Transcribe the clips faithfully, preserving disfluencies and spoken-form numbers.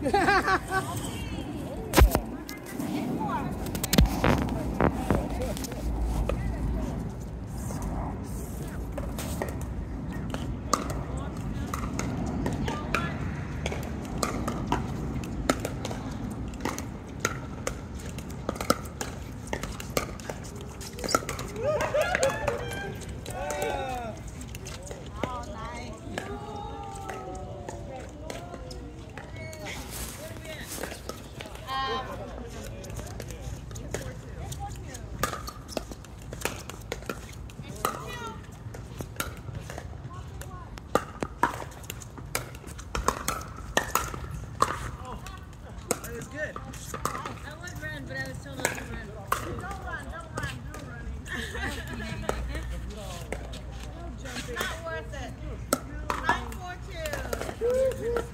Good. I would run, but I was told not to run. Don't run, don't run, no running. It's not worth it. nine four two.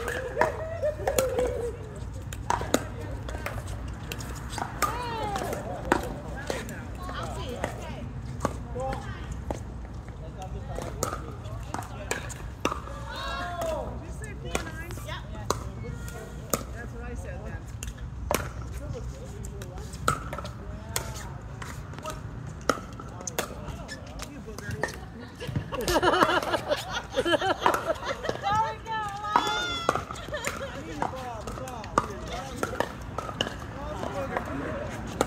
I'll see it, okay. Oh, did you say P nine? Yep. That's what I said then. You booger. There we go. I need the ball, the ball. Ball's a booger.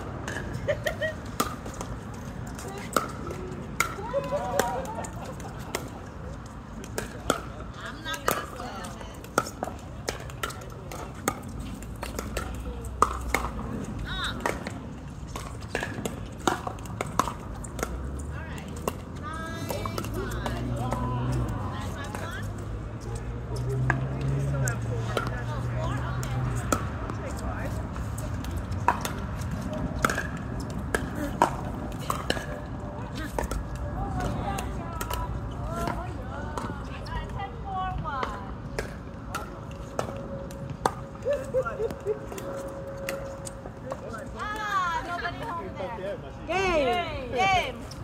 I'm not going to slam it. Ah, nobody home there. Game! Game!